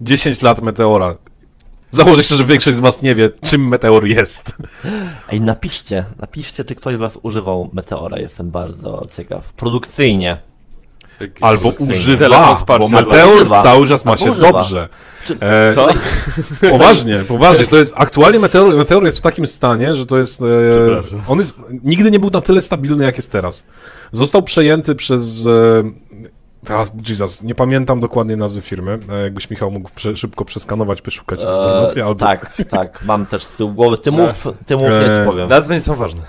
10 lat Meteora. Założę się, że większość z was nie wie, czym Meteor jest. Ej, napiszcie, czy ktoś z was używał Meteora, jestem bardzo ciekaw. Produkcyjnie. Albo używa, Telefon bo wsparcia Meteor dla- cały czas ma albo się używa. dobrze. Co? Poważnie, to jest, aktualnie Meteor jest w takim stanie, że to jest, on jest, nigdy nie był na tyle stabilny, jak jest teraz. Został przejęty przez, Jesus, nie pamiętam dokładnie nazwy firmy, jakbyś Michał mógł szybko przeskanować, wyszukać informacje, albo... Tak, mam też z tyłu głowy, ty mów, ja ci powiem. Nazwy nie są ważne.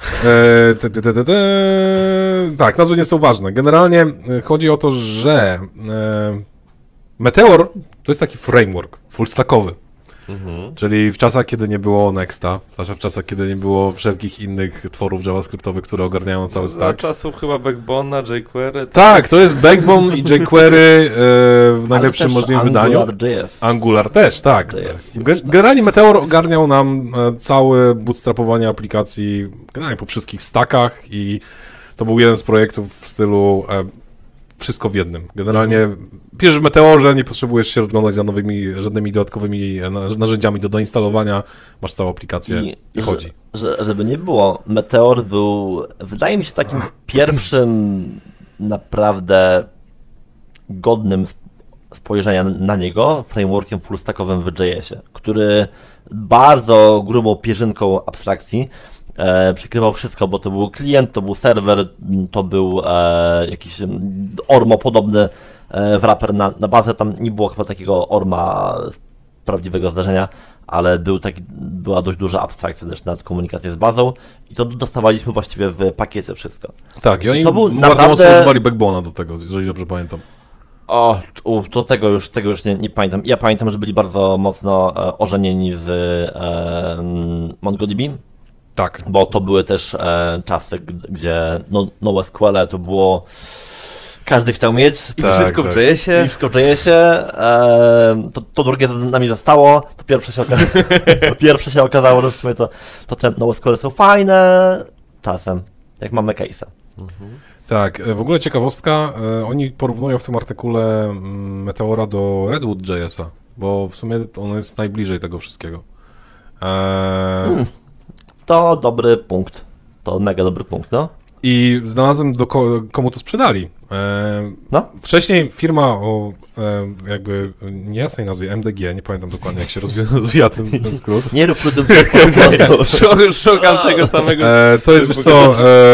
Tak, nazwy nie są ważne. Generalnie chodzi o to, że Meteor to jest taki framework full-stackowy. Czyli w czasach, kiedy nie było Nexta, zwłaszcza w czasach, kiedy nie było wszelkich innych tworów javascriptowych, które ogarniają cały Za stack. czasów chyba Backbone'a, jQuery. Tak, to jest Backbone i jQuery w najlepszym możliwym wydaniu. AngularJS. Angular też, tak. JS. Generalnie Meteor ogarniał nam całe bootstrapowanie aplikacji generalnie po wszystkich stackach i to był jeden z projektów w stylu wszystko w jednym. Generalnie piszesz w Meteorze, nie potrzebujesz się rozglądać za żadnymi dodatkowymi narzędziami do doinstalowania, masz całą aplikację i chodzi. Żeby nie było, Meteor był, wydaje mi się, takim pierwszym naprawdę godnym spojrzenia na niego frameworkiem fullstackowym w JS-ie, który bardzo grubą pierzynką abstrakcji przykrywał wszystko, bo to był klient, to był serwer, to był jakiś ORMO podobny wrapper na bazę. Tam nie było chyba takiego ORMA z prawdziwego zdarzenia, ale była dość duża abstrakcja też nad komunikację z bazą i to dostawaliśmy właściwie w pakiecie wszystko. Tak, i oni to był bardzo naprawdę... mocno używali Backbone'a do tego, jeżeli dobrze pamiętam. To tego już nie pamiętam. Ja pamiętam, że byli bardzo mocno ożenieni z MongoDB. Tak. Bo to były też czasy, gdzie NoSQL to było... Każdy chciał mieć. I wszystko w JS-ie. I wszystko w JS-ie. To drugie za nami zostało. To pierwsze się okazało, że w sumie to te NoSQL są fajne. Czasem, jak mamy case'a. Tak, w ogóle ciekawostka, oni porównują w tym artykule Meteora do Redwood JS-a, bo w sumie on jest najbliżej tego wszystkiego. To dobry punkt. To mega dobry punkt, no. I znalazłem, komu to sprzedali. No. Wcześniej firma o jakby niejasnej nazwie MDG, nie pamiętam dokładnie jak się rozwija ten skrót. Nie rób tym Szukam tego samego. To jest, wiesz co,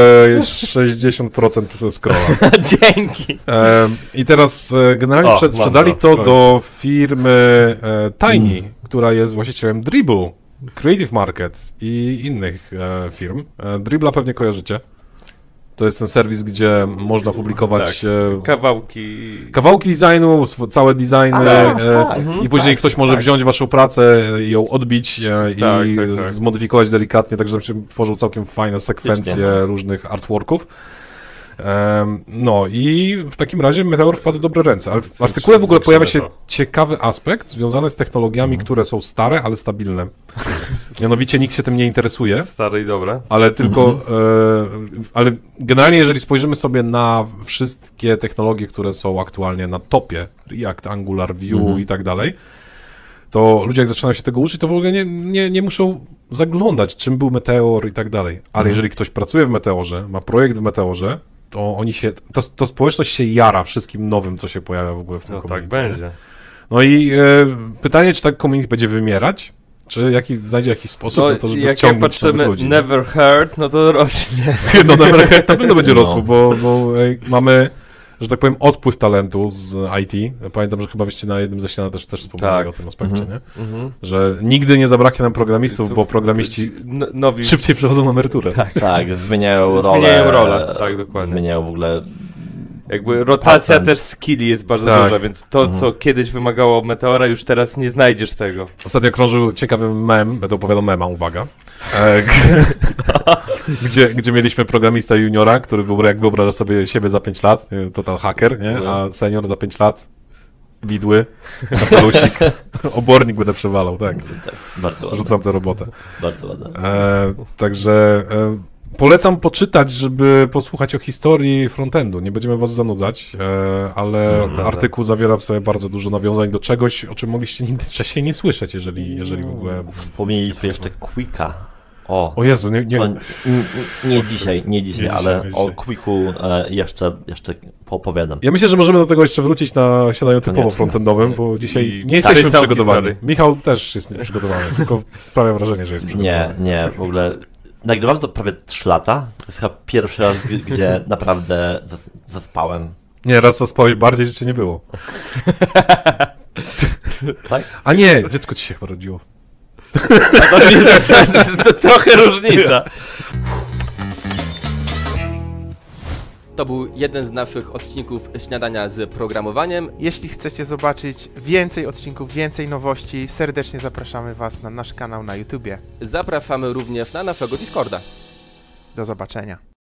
60% scrolla. Dzięki. I teraz generalnie sprzedali to do firmy Tiny, która jest właścicielem Dribble, Creative Market i innych firm. Dribbla pewnie kojarzycie. To jest ten serwis, gdzie można publikować kawałki designu, całe designy i później ktoś może wziąć waszą pracę, ją odbić i zmodyfikować delikatnie, tak żeby się tworzył całkiem fajne sekwencje różnych artworków. No i w takim razie Meteor wpadł w dobre ręce, ale w artykule w ogóle pojawia się ciekawy aspekt związany z technologiami, które są stare, ale stabilne. Mianowicie nikt się tym nie interesuje. Stare i dobre. Ale tylko, ale generalnie jeżeli spojrzymy sobie na wszystkie technologie, które są aktualnie na topie, React, Angular, Vue i tak dalej, to ludzie jak zaczynają się tego uczyć, to w ogóle nie muszą zaglądać, czym był Meteor i tak dalej. Ale jeżeli ktoś pracuje w Meteorze, ma projekt w Meteorze, to to społeczność się jara wszystkim nowym, co się pojawia w ogóle w tym community. Tak będzie. No i pytanie, czy tak community będzie wymierać, czy znajdzie jakiś sposób na to, żeby jak wciągnąć nowych ludzi. Never Heard, no to rośnie. No Never Heard na pewno będzie rosło, bo mamy, że tak powiem, odpływ talentu z IT. Pamiętam, że chyba wyście na jednym ze ścian też wspomnieli o tym aspekcie, nie? Że nigdy nie zabraknie nam programistów, bo programiści szybciej przechodzą na emeryturę. Tak, zmieniają rolę. Tak, dokładnie. Zmieniają w ogóle... Jakby rotacja też skilli jest bardzo duża, więc to, co kiedyś wymagało Meteora, już teraz nie znajdziesz tego. Ostatnio krążył ciekawy mem, będę opowiadał mema, uwaga, gdzie mieliśmy programista juniora, który jak wyobraża sobie siebie za 5 lat, total hacker, nie? A senior za 5 lat, widły, kapelusik, obornik będę przewalał, tak. Bardzo ładne. Rzucam tę robotę. Bardzo ładne. Także Polecam poczytać, żeby posłuchać o historii frontendu. Nie będziemy was zanudzać, ale artykuł zawiera w sobie bardzo dużo nawiązań do czegoś, o czym mogliście nigdy wcześniej nie słyszeć, jeżeli w ogóle... Wspomnieli tu jeszcze Quicka. O Jezu, nie dzisiaj, ale o Quicku jeszcze opowiadam. Ja myślę, że możemy do tego jeszcze wrócić na siadaniu typowo frontendowym, bo dzisiaj nie jesteśmy przygotowani. Michał też jest nieprzygotowany, tylko sprawia wrażenie, że jest przygotowany. Nie, w ogóle nagrywam to prawie 3 lata. To jest chyba pierwszy raz, gdzie naprawdę zaspałem. Nie, raz zaspałeś bardziej, że cię nie było. Tak? A nie, dziecko ci się chyba rodziło. To trochę różnica. To był jeden z naszych odcinków Śniadania z programowaniem. Jeśli chcecie zobaczyć więcej odcinków, więcej nowości, serdecznie zapraszamy Was na nasz kanał na YouTubie. Zapraszamy również na naszego Discorda. Do zobaczenia.